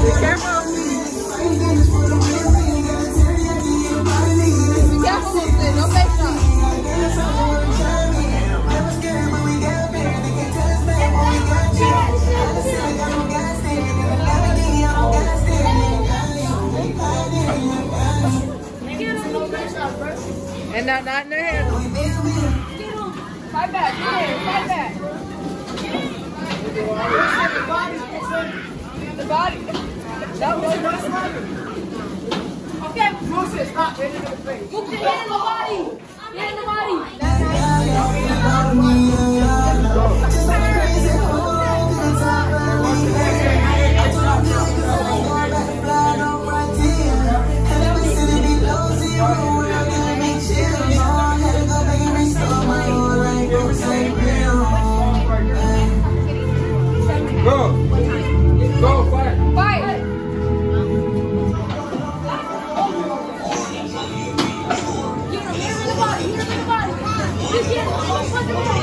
Be careful. Be careful, Lucy. No face shot. And not in their head. Fight back, fight back. The body. That was okay. Move it, stop. Hit it in the face. Move your hand in the body. Hand in the body. Go! Go, fight! Fight! Hit him in the body, hit him in the body! Just hit him,